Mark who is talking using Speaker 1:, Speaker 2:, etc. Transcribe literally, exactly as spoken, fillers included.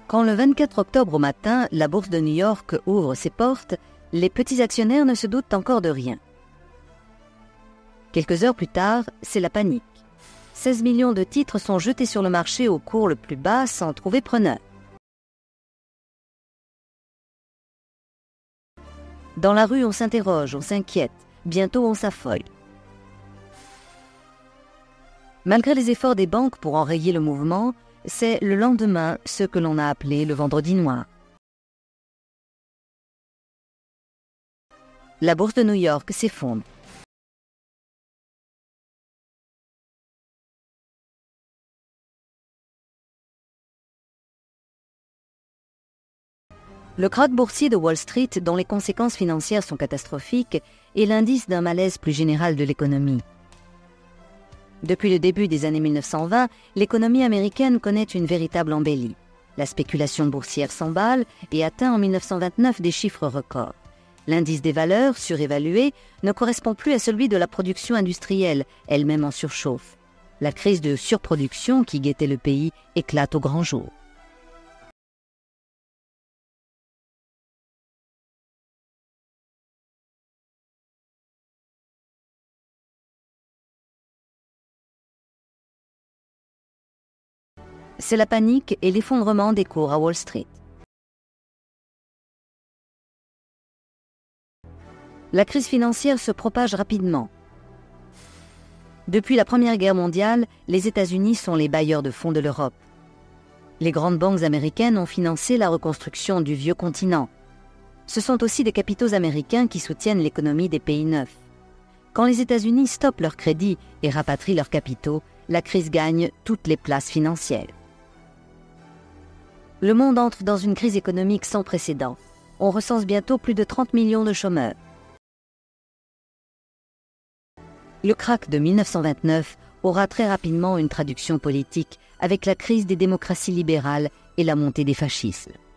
Speaker 1: Quand le vingt-quatre octobre au matin, la bourse de New York ouvre ses portes, les petits actionnaires ne se doutent encore de rien. Quelques heures plus tard, c'est la panique. seize millions de titres sont jetés sur le marché au cours le plus bas sans trouver preneur. Dans la rue, on s'interroge, on s'inquiète, bientôt on s'affole. Malgré les efforts des banques pour enrayer le mouvement, c'est le lendemain ce que l'on a appelé le vendredi noir. La bourse de New York s'effondre. Le krach boursier de Wall Street, dont les conséquences financières sont catastrophiques, est l'indice d'un malaise plus général de l'économie. Depuis le début des années mille neuf cent vingt, l'économie américaine connaît une véritable embellie. La spéculation boursière s'emballe et atteint en mille neuf cent vingt-neuf des chiffres records. L'indice des valeurs, surévalué, ne correspond plus à celui de la production industrielle, elle-même en surchauffe. La crise de surproduction qui guettait le pays éclate au grand jour. C'est la panique et l'effondrement des cours à Wall Street. La crise financière se propage rapidement. Depuis la Première Guerre mondiale, les États-Unis sont les bailleurs de fonds de l'Europe. Les grandes banques américaines ont financé la reconstruction du vieux continent. Ce sont aussi des capitaux américains qui soutiennent l'économie des pays neufs. Quand les États-Unis stoppent leurs crédits et rapatrient leurs capitaux, la crise gagne toutes les places financières. Le monde entre dans une crise économique sans précédent. On recense bientôt plus de trente millions de chômeurs. Le krach de mille neuf cent vingt-neuf aura très rapidement une traduction politique avec la crise des démocraties libérales et la montée des fascismes.